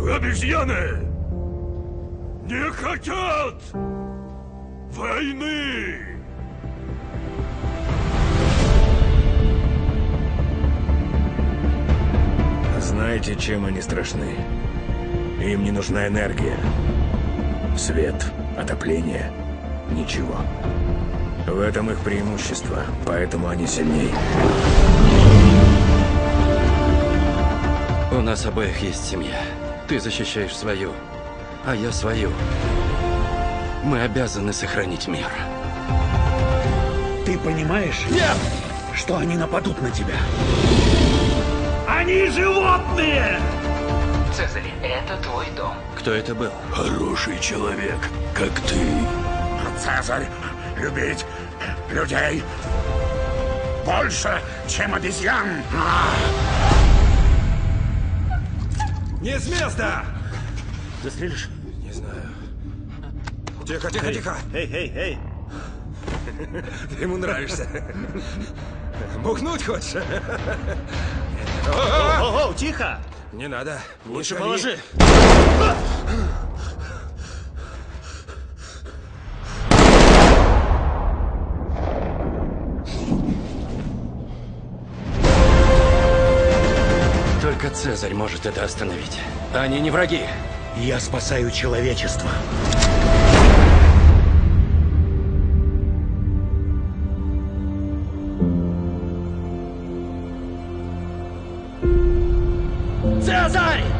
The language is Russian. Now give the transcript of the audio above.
Обезьяны не хотят войны! Знаете, чем они страшны? Им не нужна энергия. Свет, отопление. Ничего. В этом их преимущество, поэтому они сильнее. У нас обоих есть семья. Ты защищаешь свою, а я свою. Мы обязаны сохранить мир. Ты понимаешь, Нет! что они нападут на тебя? Они животные! Цезарь, это твой дом. Кто это был? Хороший человек, как ты. Цезарь, любить людей больше, чем обезьян. Не с места! Застрелишь? Не знаю. Тихо, тихо, тихо. Эй, эй, эй! Ты ему нравишься. Бухнуть хочешь? Оу, тихо! Не надо. Лучше положи. Только Цезарь может это остановить. Они не враги. Я спасаю человечество. Цезарь!